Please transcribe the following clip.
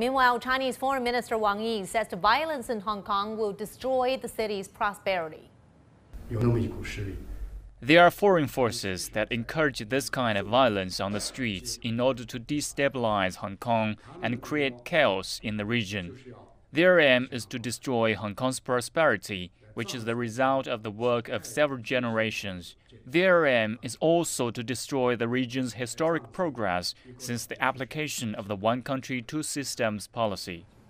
Meanwhile, Chinese Foreign Minister Wang Yi says the violence in Hong Kong will destroy the city's prosperity. There are foreign forces that encourage this kind of violence on the streets in order to destabilize Hong Kong and create chaos in the region. Their aim is to destroy Hong Kong's prosperity, which is the result of the work of several generations. Their aim is also to destroy the region's historic progress since the application of the one country, two systems policy.